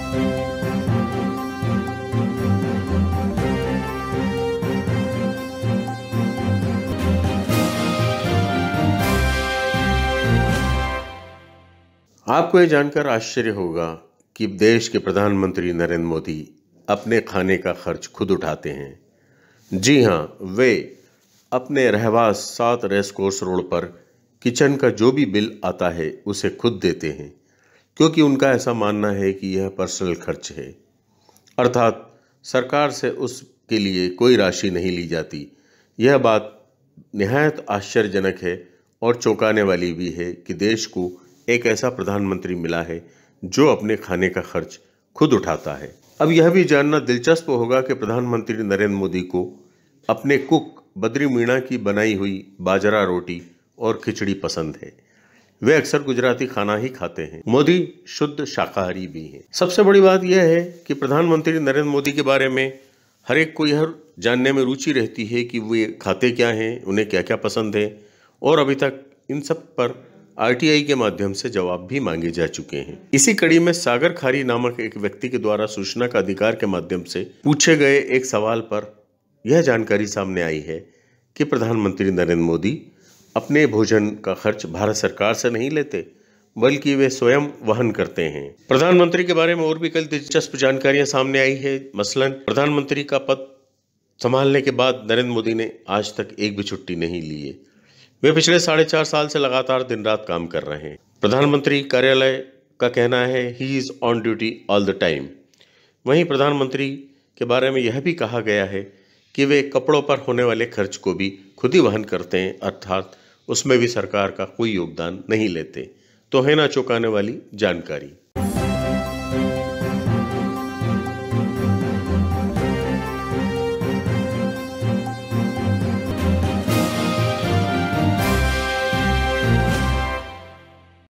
आपको ये जानकर आश्चर्य होगा कि देश के प्रधानमंत्री नरेंद्र मोदी अपने खाने का खर्च खुद उठाते हैं। जी हाँ, वे अपने रहवास 7 रेस कोर्स रोड पर किचन का जो भी बिल आता है उसे खुद देते हैं, क्योंकि उनका ऐसा मानना है कि यह पर्सनल खर्च है, अर्थात सरकार से उसके लिए कोई राशि नहीं ली जाती। यह बात निहायत आश्चर्यजनक है और चौंकाने वाली भी है कि देश को एक ऐसा प्रधानमंत्री मिला है जो अपने खाने का खर्च खुद उठाता है। अब यह भी जानना दिलचस्प होगा कि प्रधानमंत्री नरेंद्र मोदी को अपने कुक बद्री मीणा की बनाई हुई बाजरा रोटी और खिचड़ी पसंद है। वे अक्सर गुजराती खाना ही खाते हैं। मोदी शुद्ध शाकाहारी भी हैं। सबसे बड़ी बात यह है कि प्रधानमंत्री नरेंद्र मोदी के बारे में हर एक को यह जानने में रुचि रहती है कि वे खाते क्या हैं, उन्हें क्या क्या पसंद है, और अभी तक इन सब पर आरटीआई के माध्यम से जवाब भी मांगे जा चुके हैं। इसी कड़ी में सागर खारी नामक एक व्यक्ति के द्वारा सूचना का अधिकार के माध्यम से पूछे गए एक सवाल पर यह जानकारी सामने आई है कि प्रधानमंत्री नरेंद्र मोदी अपने भोजन का खर्च भारत सरकार से नहीं लेते, बल्कि वे स्वयं वहन करते हैं। प्रधानमंत्री के बारे में और भी कई दिलचस्प जानकारियां सामने आई है। मसलन प्रधानमंत्री का पद संभालने के बाद नरेंद्र मोदी ने आज तक एक भी छुट्टी नहीं ली है। वे पिछले 4.5 साल से लगातार दिन रात काम कर रहे हैं। प्रधानमंत्री कार्यालय का कहना है he is on duty all the time. वहीं प्रधानमंत्री के बारे में यह भी कहा गया है कि वे कपड़ों पर होने वाले खर्च को भी खुद ही वहन करते हैं, अर्थात उसमें भी सरकार का कोई योगदान नहीं लेते। तो है ना चौंकाने वाली जानकारी।